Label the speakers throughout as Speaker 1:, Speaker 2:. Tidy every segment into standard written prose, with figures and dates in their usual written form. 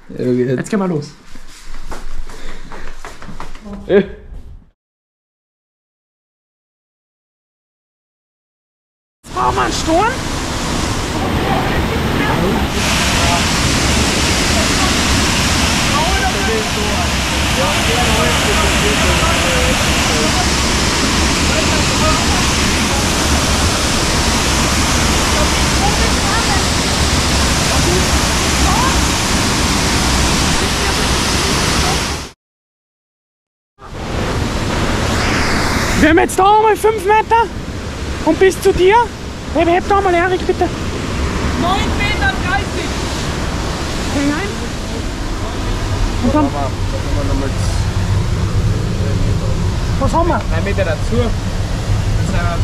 Speaker 1: Jetzt gehen wir los. Brauchen wir einen Sturm? Wir haben jetzt da einmal 5 Meter und bis zu dir. Heb da mal, Erik, bitte.
Speaker 2: 9,30 Meter.
Speaker 1: Häng ein. Und dann. Was haben wir?
Speaker 2: 3 Meter dazu. Dann sind wir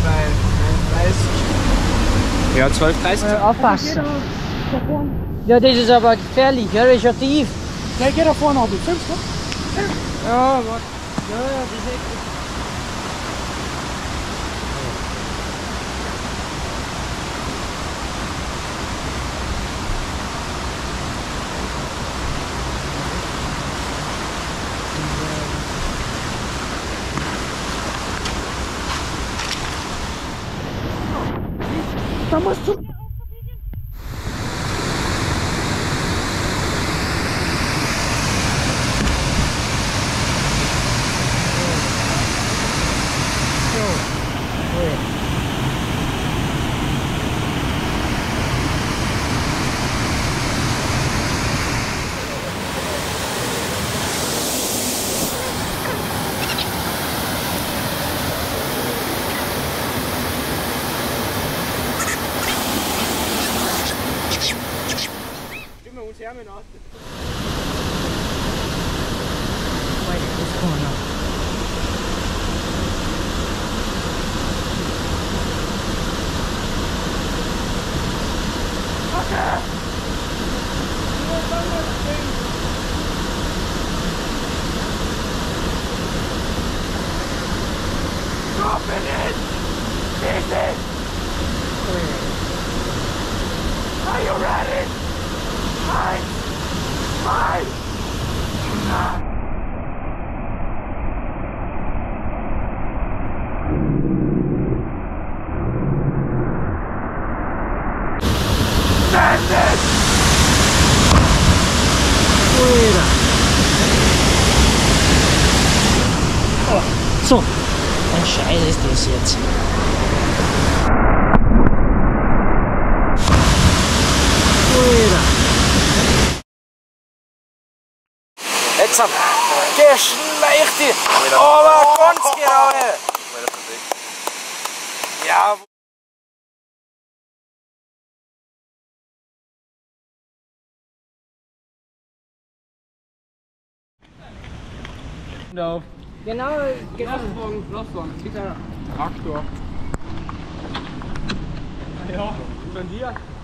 Speaker 2: bei 31. Ja, 12,30.
Speaker 3: Aufpassen. Ja, das ist aber gefährlich, ja, das ist ja tief.
Speaker 1: Ja, geh da vorne auf, filmst du?
Speaker 3: Ja, warte. Ja, das ist echt.
Speaker 1: Da musst du. Are you ready? 1, 2, 3. Send it!
Speaker 3: Oh, so, ein Scheiß ist das jetzt.
Speaker 2: Jetzt geschleicht die, aber ganz gerade. Ja.
Speaker 3: Genau.
Speaker 2: Lastwagen, bitte. Traktor. Ja, von dir.